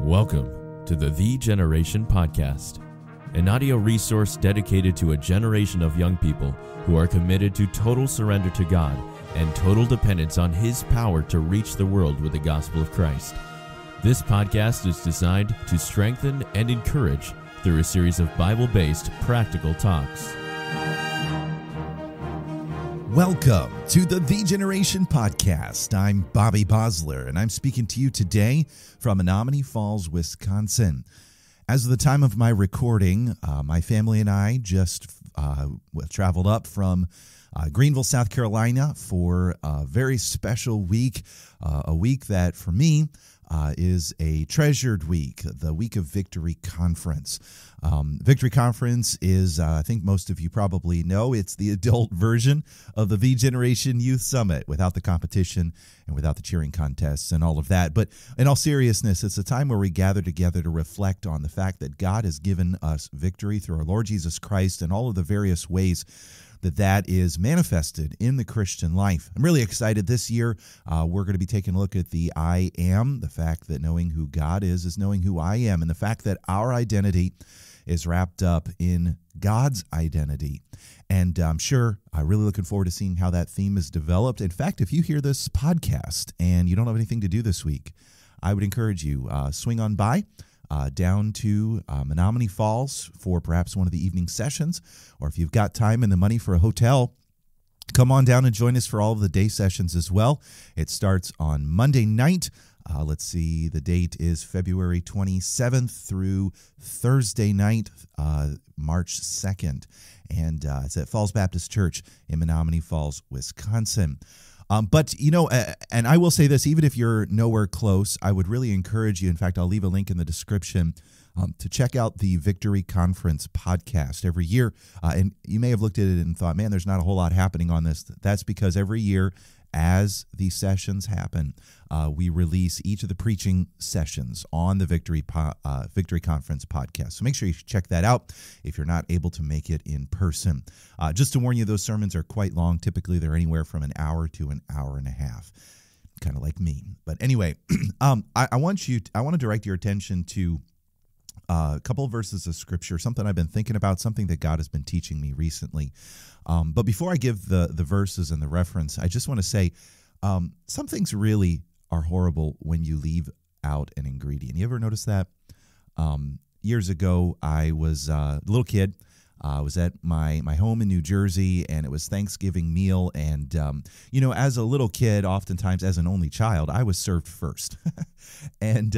Welcome to the Generation Podcast, an audio resource dedicated to a generation of young people who are committed to total surrender to God and total dependence on His power to reach the world with the gospel of Christ. This podcast is designed to strengthen and encourage through a series of Bible-based practical talks. Welcome to the Generation Podcast. I'm Bobby Bosler, and I'm speaking to you today from Menomonee Falls, Wisconsin. As of the time of my recording, my family and I just traveled up from Greenville, South Carolina for a very special week, a week that for me is a treasured week, the Week of Victory Conference. Victory Conference is, I think most of you probably know, it's the adult version of the V-Generation Youth Summit without the competition and without the cheering contests and all of that. But in all seriousness, it's a time where we gather together to reflect on the fact that God has given us victory through our Lord Jesus Christ and all of the various ways that is manifested in the Christian life. I'm really excited this year. We're going to be taking a look at the I am, the fact that knowing who God is knowing who I am, and the fact that our identity is wrapped up in God's identity. And I'm really looking forward to seeing how that theme is developed. In fact, if you hear this podcast and you don't have anything to do this week, I would encourage you, swing on by down to Menomonee Falls for perhaps one of the evening sessions, or if you've got time and the money for a hotel, come on down and join us for all of the day sessions as well. It starts on Monday night. Let's see, the date is February 27th through Thursday night, March 2nd. And it's at Falls Baptist Church in Menomonee Falls, Wisconsin. But, and I will say this, even if you're nowhere close, I would really encourage you. In fact, I'll leave a link in the description to check out the Victory Conference podcast every year. And you may have looked at it and thought, man, there's not a whole lot happening on this. That's because every year, as these sessions happen, we release each of the preaching sessions on the Victory Conference podcast. So make sure you check that out if you're not able to make it in person. Just to warn you, those sermons are quite long. Typically, they're anywhere from an hour to an hour and a half, kind of like me. But anyway, I want to direct your attention to a couple of verses of Scripture, something I've been thinking about, something that God has been teaching me recently. But before I give the verses and the reference, I just want to say some things really are horrible when you leave out an ingredient. You ever notice that? Years ago, I was a little kid. I was at my home in New Jersey, and it was Thanksgiving meal. And, as a little kid, oftentimes as an only child, I was served first. And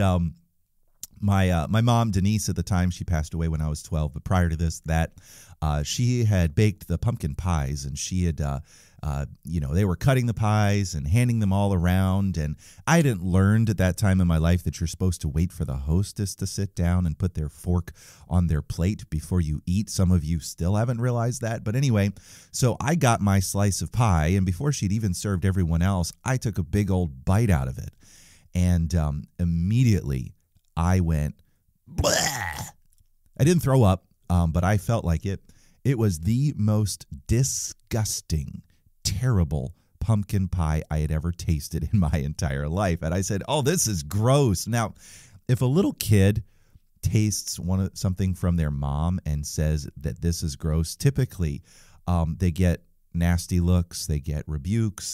my mom, Denise, at the time, she passed away when I was 12. But prior to this, she had baked the pumpkin pies, and she had, they were cutting the pies and handing them all around. And I hadn't learned at that time in my life that you're supposed to wait for the hostess to sit down and put their fork on their plate before you eat. Some of you still haven't realized that. But anyway, so I got my slice of pie, and before she'd even served everyone else, I took a big old bite out of it. And immediately I went, bleh. I didn't throw up, but I felt like it. It was the most disgusting, terrible pumpkin pie I had ever tasted in my entire life. And I said, oh, this is gross. Now, if a little kid tastes something from their mom and says that this is gross, typically they get nasty looks, they get rebukes,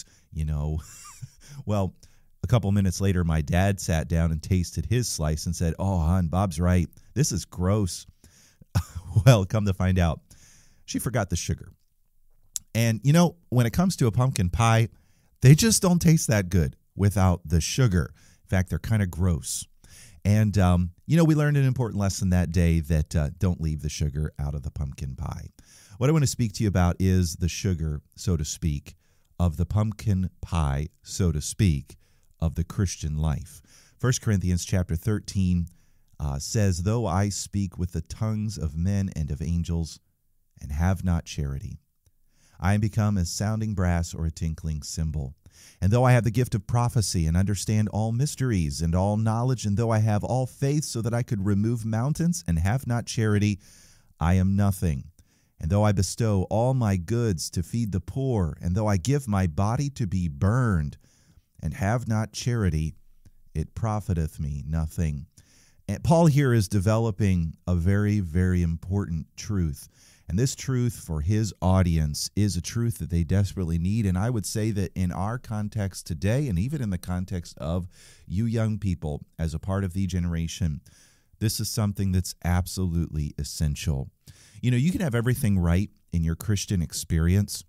Well, a couple minutes later, my dad sat down and tasted his slice and said, oh, hon, Bob's right. This is gross. Well, come to find out, she forgot the sugar. And, when it comes to a pumpkin pie, they just don't taste that good without the sugar. In fact, they're kind of gross. And, we learned an important lesson that day that don't leave the sugar out of the pumpkin pie. What I want to speak to you about is the sugar, so to speak, of the pumpkin pie, so to speak, of the Christian life. 1 Corinthians chapter 13 says, though I speak with the tongues of men and of angels and have not charity, I am become as sounding brass or a tinkling cymbal. And though I have the gift of prophecy and understand all mysteries and all knowledge, and though I have all faith so that I could remove mountains and have not charity, I am nothing. And though I bestow all my goods to feed the poor, and though I give my body to be burned and have not charity, it profiteth me nothing. And Paul here is developing a very, very important truth. And this truth for his audience is a truth that they desperately need. And I would say that in our context today, and even in the context of you young people as a part of the generation, this is something that's absolutely essential. You know, you can have everything right in your Christian experience.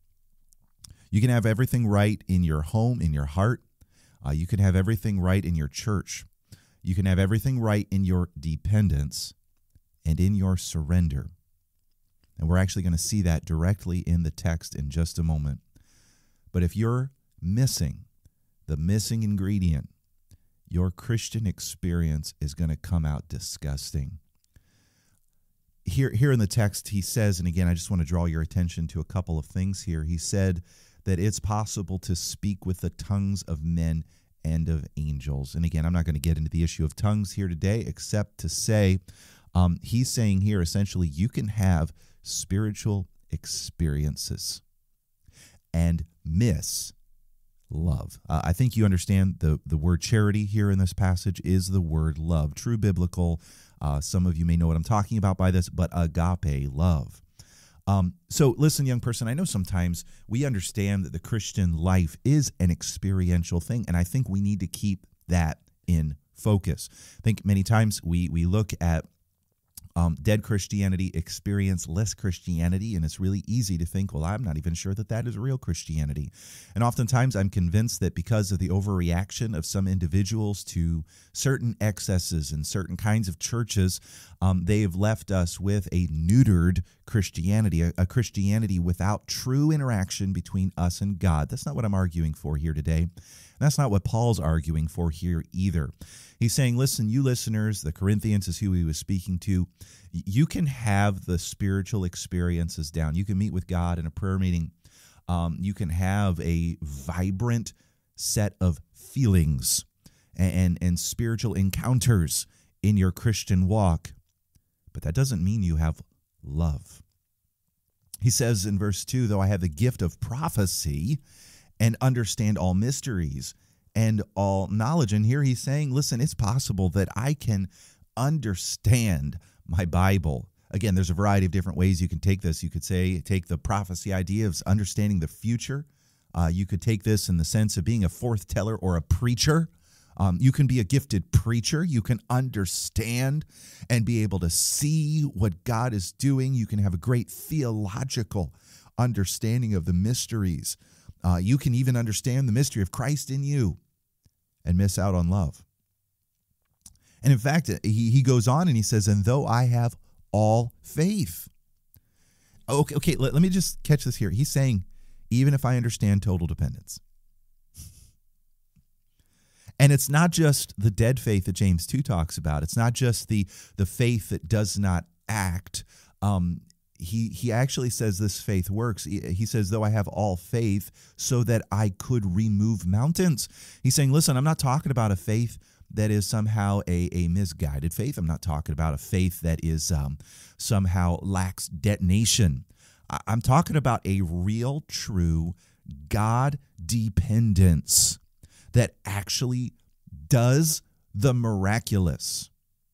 You can have everything right in your home, in your heart. You can have everything right in your church. You can have everything right in your dependence and in your surrender. And we're actually going to see that directly in the text in just a moment. But if you're missing the missing ingredient, your Christian experience is going to come out disgusting. Here in the text, he says, and again, I just want to draw your attention to a couple of things here. He said that it's possible to speak with the tongues of men and of angels. And again, I'm not going to get into the issue of tongues here today, except to say, he's saying here, essentially, you can have spiritual experiences and miss love. I think you understand the word charity here in this passage is the word love. True biblical, some of you may know what I'm talking about by this, but agape love. So listen, young person, I know sometimes we understand that the Christian life is an experiential thing, and I think we need to keep that in focus. I think many times we look at dead Christianity, experience-less Christianity, and it's really easy to think, well, I'm not even sure that that is real Christianity. And oftentimes I'm convinced that because of the overreaction of some individuals to certain excesses and certain kinds of churches, they have left us with a neutered Christianity, a Christianity without true interaction between us and God. That's not what I'm arguing for here today. That's not what Paul's arguing for here either. He's saying, listen, you listeners, the Corinthians is who he was speaking to. You can have the spiritual experiences down. You can meet with God in a prayer meeting. You can have a vibrant set of feelings and spiritual encounters in your Christian walk. But that doesn't mean you have love. He says in verse 2, though I have the gift of prophecy and understand all mysteries and all knowledge. And here he's saying, listen, it's possible that I can understand my Bible. Again, there's a variety of different ways you can take this. You could say, take the prophecy idea of understanding the future. You could take this in the sense of being a forth-teller or a preacher. You can be a gifted preacher. You can understand and be able to see what God is doing. You can have a great theological understanding of the mysteries. You can even understand the mystery of Christ in you and miss out on love. And in fact, he goes on and he says, and though I have all faith. Okay, let me just catch this here. He's saying, even if I understand total dependence. And it's not just the dead faith that James 2 talks about. It's not just the faith that does not act. He actually says this faith works. He says, though I have all faith so that I could remove mountains. He's saying, listen, I'm not talking about a faith that is somehow a misguided faith. I'm not talking about a faith that is somehow lacks detonation. I'm talking about a real, true God dependence that actually does the miraculous.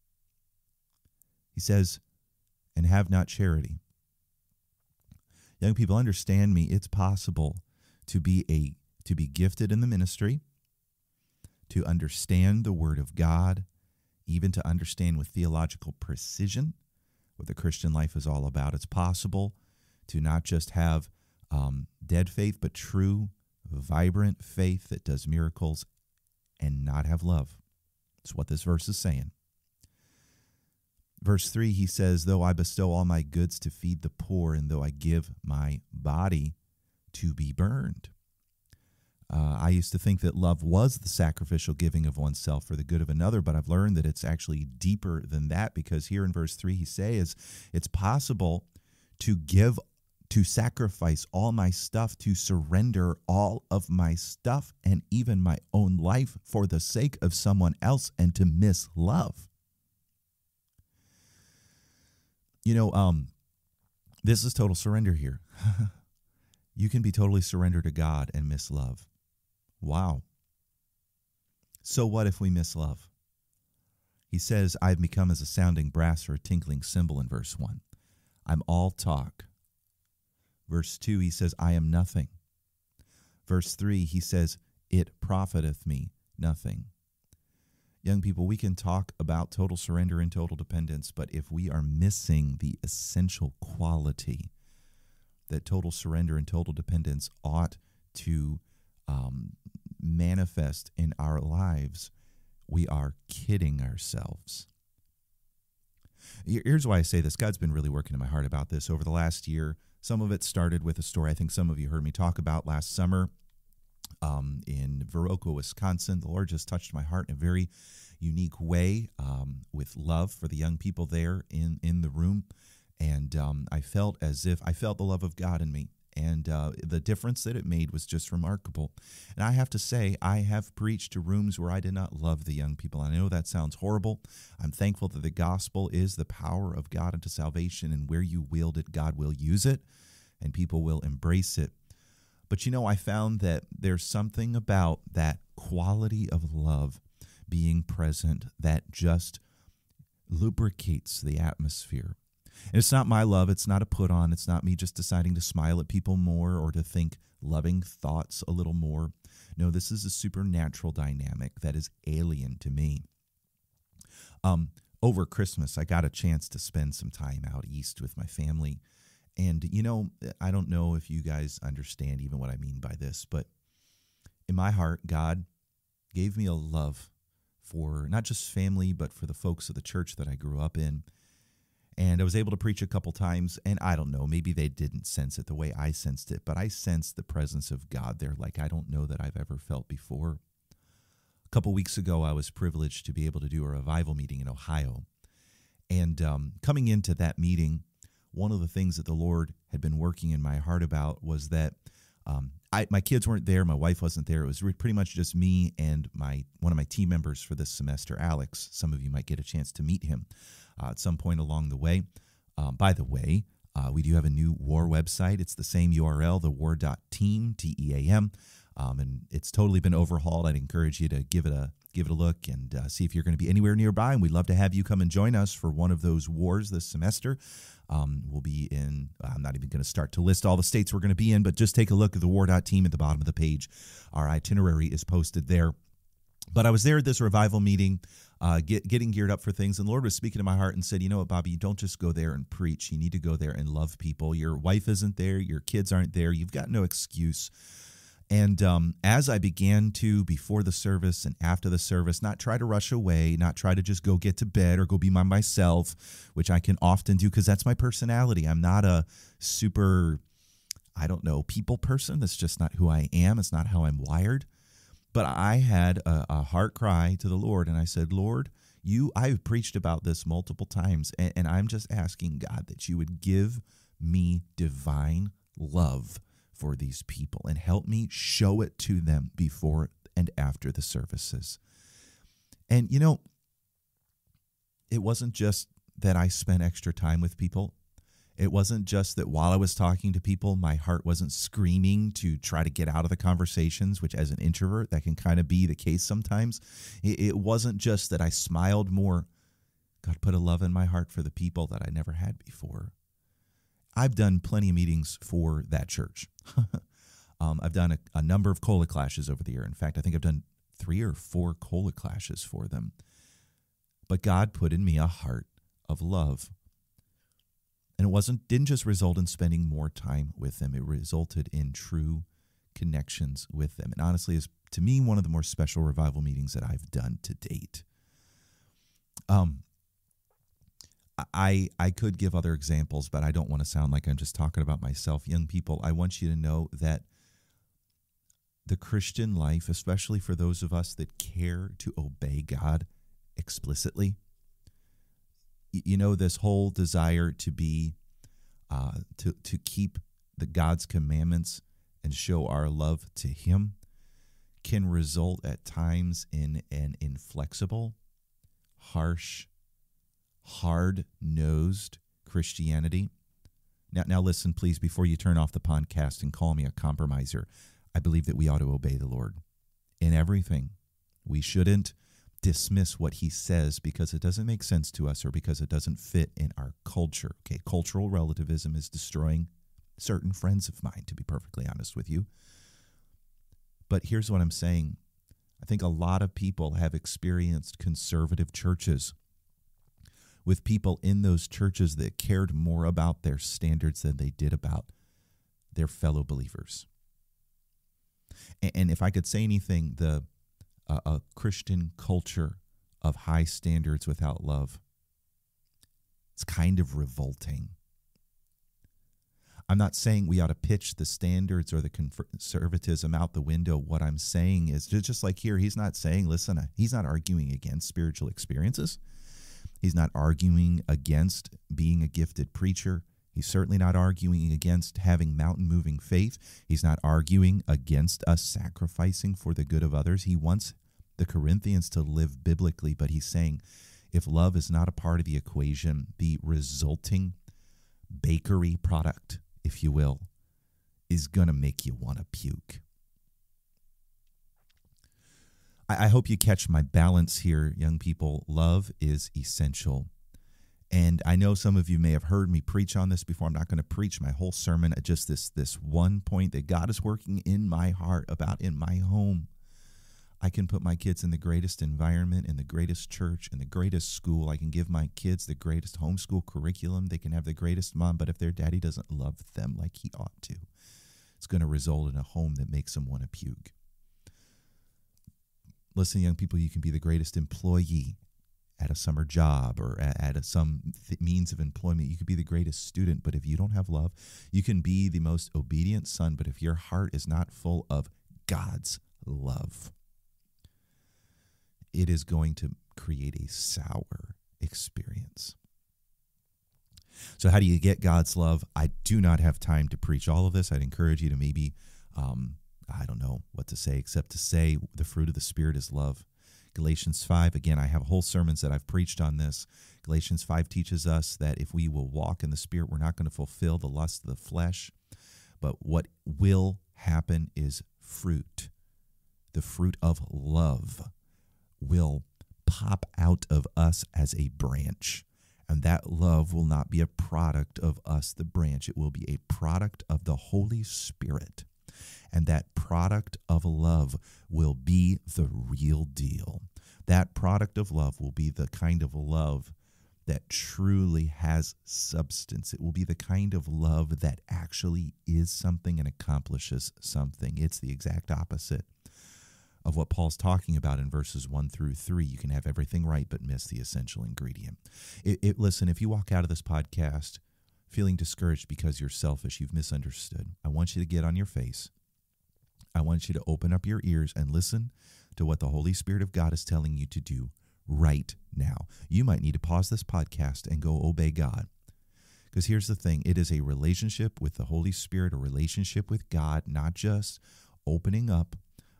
He says, and have not charity. Young people, understand me. It's possible to be gifted in the ministry, to understand the Word of God, even to understand with theological precision what the Christian life is all about. It's possible to not just have dead faith, but true, vibrant faith that does miracles and not have love. That's what this verse is saying. Verse 3, he says, though I bestow all my goods to feed the poor, and though I give my body to be burned. I used to think that love was the sacrificial giving of oneself for the good of another, but I've learned that it's actually deeper than that, because here in verse 3 he says it's possible to sacrifice all my stuff, to surrender all of my stuff and even my own life for the sake of someone else, and to miss love. You know, this is total surrender here. You can be totally surrendered to God and miss love. Wow. So what if we miss love? He says, I've become as a sounding brass or a tinkling cymbal in verse 1. I'm all talk. Verse 2, he says, I am nothing. Verse 3, he says, it profiteth me nothing. Young people, we can talk about total surrender and total dependence, but if we are missing the essential quality that total surrender and total dependence ought to manifest in our lives, we are kidding ourselves. Here's why I say this. God's been really working in my heart about this over the last year. Some of it started with a story I think some of you heard me talk about last summer in Viroqua, Wisconsin. The Lord just touched my heart in a very unique way with love for the young people there in the room. And I felt the love of God in me. And the difference that it made was just remarkable. And I have to say, I have preached to rooms where I did not love the young people. I know that sounds horrible. I'm thankful that the gospel is the power of God unto salvation, and where you wield it, God will use it, and people will embrace it. But I found that there's something about that quality of love being present that just lubricates the atmosphere. And it's not my love. It's not a put on. It's not me just deciding to smile at people more or to think loving thoughts a little more. No, this is a supernatural dynamic that is alien to me. Over Christmas, I got a chance to spend some time out east with my family. And, I don't know if you guys understand even what I mean by this, but in my heart, God gave me a love for not just family, but for the folks of the church that I grew up in. And I was able to preach a couple times, and I don't know, maybe they didn't sense it the way I sensed it, but I sensed the presence of God there like I don't know that I've ever felt before. A couple weeks ago, I was privileged to be able to do a revival meeting in Ohio. And coming into that meeting, one of the things that the Lord had been working in my heart about was that my kids weren't there, my wife wasn't there. It was pretty much just me and one of my team members for this semester, Alex. Some of you might get a chance to meet him at some point along the way. By the way, we do have a new WAR website. It's the same URL, thewar.team, TEAM, and it's totally been overhauled. I'd encourage you to give it a look and see if you're going to be anywhere nearby. And we'd love to have you come and join us for one of those wars this semester. We'll be in, I'm not even going to start to list all the states we're going to be in, but just take a look at the war.team at the bottom of the page. Our itinerary is posted there. But I was there at this revival meeting, getting geared up for things, and the Lord was speaking to my heart and said, you know what, Bobby, you don't just go there and preach. You need to go there and love people. Your wife isn't there. Your kids aren't there. You've got no excuse. And as I began to, before the service and after the service, not try to rush away, not try to just go get to bed or go be by myself, which I can often do because that's my personality. I'm not a super, people person. That's just not who I am. It's not how I'm wired. But I had a heart cry to the Lord, and I said, Lord, I've preached about this multiple times, and I'm just asking God that you would give me divine love for these people and help me show it to them before and after the services. And, it wasn't just that I spent extra time with people. It wasn't just that while I was talking to people, my heart wasn't screaming to try to get out of the conversations, which as an introvert, that can kind of be the case sometimes. It wasn't just that I smiled more. God put a love in my heart for the people that I never had before. I've done plenty of meetings for that church. I've done a number of cola clashes over the year. In fact, I think I've done 3 or 4 cola clashes for them. But God put in me a heart of love. And it didn't just result in spending more time with them. It resulted in true connections with them. And honestly, is to me one of the more special revival meetings that I've done to date. I could give other examples, but I don't want to sound like I'm just talking about myself. Young people, I want you to know that the Christian life, especially for those of us that care to obey God explicitly, this whole desire to be, to keep God's commandments and show our love to Him can result at times in an inflexible, harsh, hard-nosed Christianity. Now listen, please, before you turn off the podcast and call me a compromiser, I believe that we ought to obey the Lord in everything. We shouldn't dismiss what he says because it doesn't make sense to us or because it doesn't fit in our culture. Okay, cultural relativism is destroying certain friends of mine, to be perfectly honest with you. But here's what I'm saying. I think a lot of people have experienced conservative churches with people in those churches that cared more about their standards than they did about their fellow believers. And if I could say anything, a Christian culture of high standards without love, it's kind of revolting. I'm not saying we ought to pitch the standards or the conservatism out the window. What I'm saying is, just like here, he's not saying, listen, he's not arguing against spiritual experiences. He's not arguing against being a gifted preacher. He's certainly not arguing against having mountain-moving faith. He's not arguing against us sacrificing for the good of others. He wants the Corinthians to live biblically, but he's saying if love is not a part of the equation, the resulting bakery product, if you will, is going to make you want to puke. I hope you catch my balance here, young people. Love is essential. And I know some of you may have heard me preach on this before. I'm not going to preach my whole sermon at just this one point that God is working in my heart about in my home. I can put my kids in the greatest environment, in the greatest church, in the greatest school. I can give my kids the greatest homeschool curriculum. They can have the greatest mom, but if their daddy doesn't love them like he ought to, it's going to result in a home that makes them want to puke. Listen, young people, you can be the greatest employee at a summer job or at some means of employment. You could be the greatest student, but if you don't have love, you can be the most obedient son, but if your heart is not full of God's love, it is going to create a sour experience. So how do you get God's love? I do not have time to preach all of this. I'd encourage you to maybe, I don't know what to say, except to say the fruit of the Spirit is love. Galatians 5, again, I have whole sermons that I've preached on this. Galatians 5 teaches us that if we will walk in the Spirit, we're not going to fulfill the lust of the flesh. But what will happen is fruit. The fruit of love will pop out of us as a branch. And that love will not be a product of us, the branch. It will be a product of the Holy Spirit. And that product of love will be the real deal. That product of love will be the kind of love that truly has substance. It will be the kind of love that actually is something and accomplishes something. It's the exact opposite of what Paul's talking about in verses 1 through 3. You can have everything right but miss the essential ingredient. Listen, if you walk out of this podcast feeling discouraged because you're selfish, you've misunderstood, I want you to get on your face. I want you to open up your ears and listen to what the Holy Spirit of God is telling you to do right now. You might need to pause this podcast and go obey God. Because here's the thing. It is a relationship with the Holy Spirit, a relationship with God, not just opening up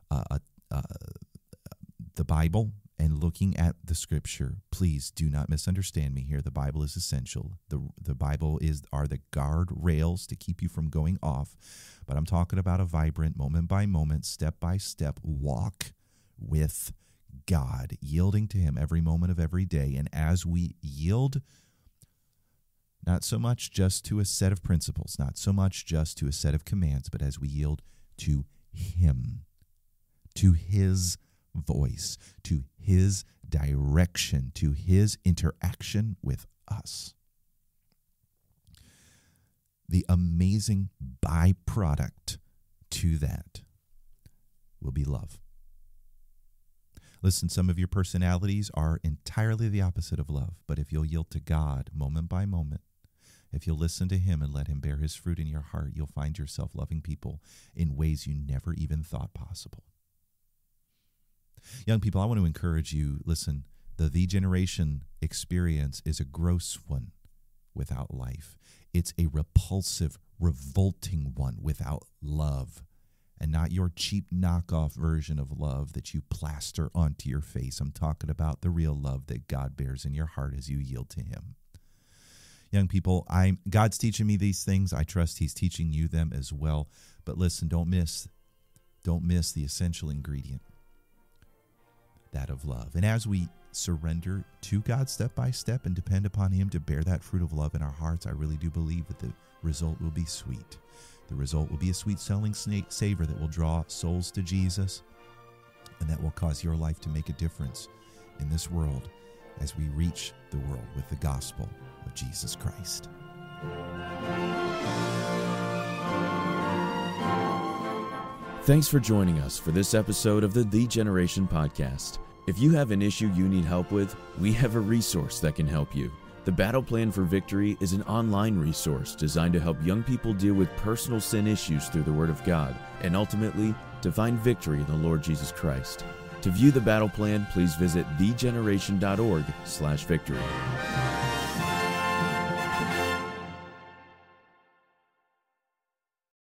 the Bible and looking at the Scripture. Please do not misunderstand me here. The Bible is essential. The Bible are the guardrails to keep you from going off. But I'm talking about a vibrant, moment by moment, step by step walk with God, yielding to Him every moment of every day. And as we yield, not so much just to a set of principles, not so much just to a set of commands, but as we yield to Him, to His voice, to His direction, to His interaction with us. The amazing byproduct to that will be love. Listen, some of your personalities are entirely the opposite of love, but if you'll yield to God moment by moment, if you'll listen to Him and let Him bear His fruit in your heart, you'll find yourself loving people in ways you never even thought possible. Young people, I want to encourage you, listen, the generation experience is a gross one without life. It's a repulsive, revolting one without love, and not your cheap knockoff version of love that you plaster onto your face. I'm talking about the real love that God bears in your heart as you yield to Him. Young people, God's teaching me these things. I trust He's teaching you them as well. But listen, don't miss the essential ingredient. That of love. And as we surrender to God step by step and depend upon Him to bear that fruit of love in our hearts, I really do believe that the result will be sweet. The result will be a sweet-smelling savor that will draw souls to Jesus, and that will cause your life to make a difference in this world as we reach the world with the gospel of Jesus Christ. Thanks for joining us for this episode of the Generation Podcast. If you have an issue you need help with, we have a resource that can help you. The Battle Plan for Victory is an online resource designed to help young people deal with personal sin issues through the Word of God and ultimately to find victory in the Lord Jesus Christ. To view the battle plan, please visit thegeneration.org/victory.